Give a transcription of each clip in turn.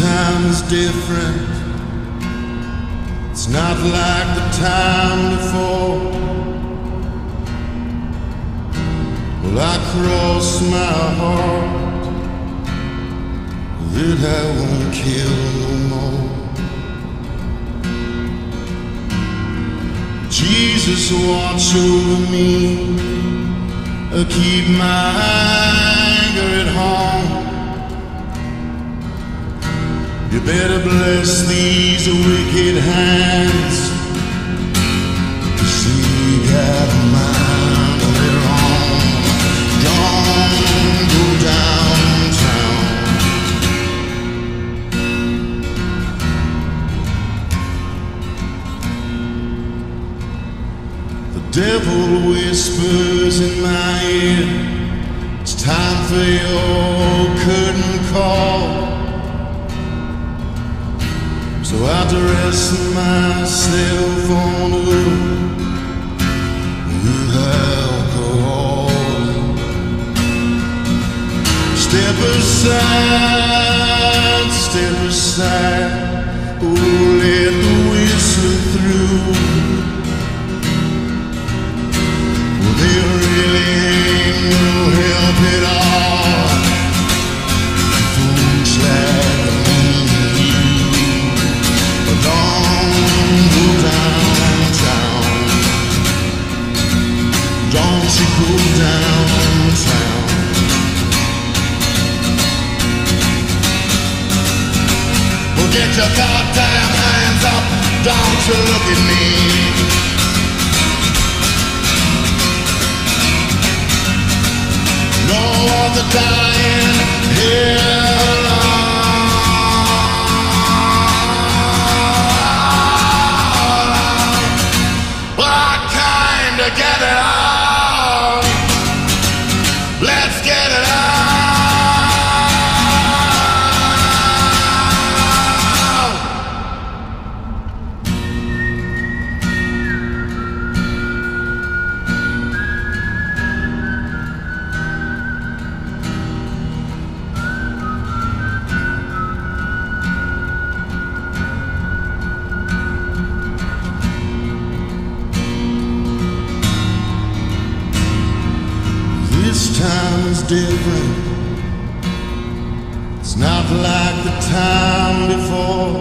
time is different. It's not like the time before. Well, I cross my heart that I won't kill no more. Jesus, watch over me, keep my anger at home. You better bless these wicked hands, 'cause they got a mind of their own. Don't go downtown. The devil whispers in my ear, it's time for your curtain call. So I dress myself on up with alcohol. Step aside, oh, let the whistle through. Well, there really ain't no help at all. Folks like me. Don't go downtown. Don't you go downtown. Well, get your goddamn hands up. Don't you look at me. No other dying here alone. Get it on. Let's get it on. This time is different. It's not like the time before.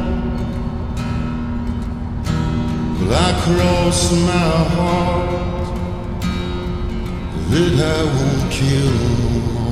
But I cross my heart that I won't kill no more.